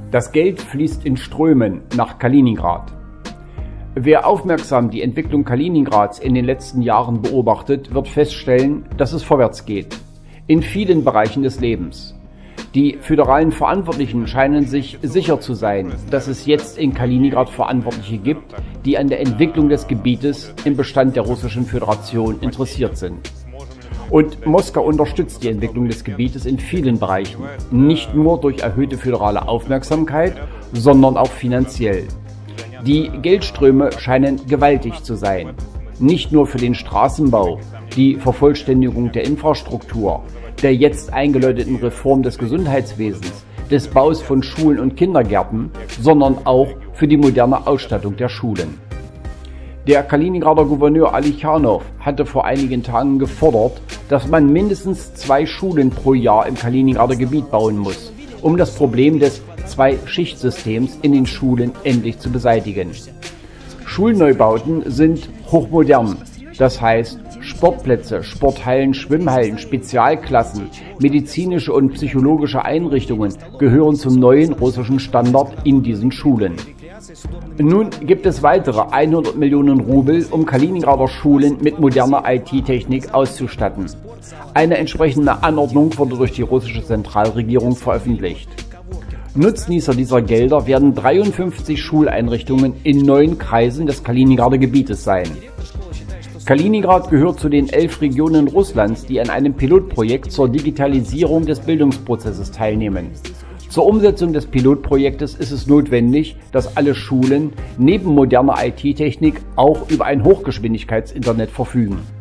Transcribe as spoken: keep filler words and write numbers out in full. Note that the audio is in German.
Das Geld fließt in Strömen nach Kaliningrad. Wer aufmerksam die Entwicklung Kaliningrads in den letzten Jahren beobachtet, wird feststellen, dass es vorwärts geht. In vielen Bereichen des Lebens. Die föderalen Verantwortlichen scheinen sich sicher zu sein, dass es jetzt in Kaliningrad Verantwortliche gibt, die an der Entwicklung des Gebietes im Bestand der Russischen Föderation interessiert sind. Und Moskau unterstützt die Entwicklung des Gebietes in vielen Bereichen, nicht nur durch erhöhte föderale Aufmerksamkeit, sondern auch finanziell. Die Geldströme scheinen gewaltig zu sein, nicht nur für den Straßenbau, die Vervollständigung der Infrastruktur, der jetzt eingeläuteten Reform des Gesundheitswesens, des Baus von Schulen und Kindergärten, sondern auch für die moderne Ausstattung der Schulen. Der Kaliningrader Gouverneur Alikhanov hatte vor einigen Tagen gefordert, dass man mindestens zwei Schulen pro Jahr im Kaliningrader Gebiet bauen muss, um das Problem des Zwei-Schicht-Systems in den Schulen endlich zu beseitigen. Schulneubauten sind hochmodern, das heißt Sportplätze, Sporthallen, Schwimmhallen, Spezialklassen, medizinische und psychologische Einrichtungen gehören zum neuen russischen Standard in diesen Schulen. Nun gibt es weitere hundert Millionen Rubel, um Kaliningrader Schulen mit moderner I T-Technik auszustatten. Eine entsprechende Anordnung wurde durch die russische Zentralregierung veröffentlicht. Nutznießer dieser Gelder werden dreiundfünfzig Schuleinrichtungen in neun Kreisen des Kaliningrader Gebietes sein. Kaliningrad gehört zu den elf Regionen Russlands, die an einem Pilotprojekt zur Digitalisierung des Bildungsprozesses teilnehmen. Zur Umsetzung des Pilotprojektes ist es notwendig, dass alle Schulen neben moderner I T-Technik auch über ein Hochgeschwindigkeitsinternet verfügen.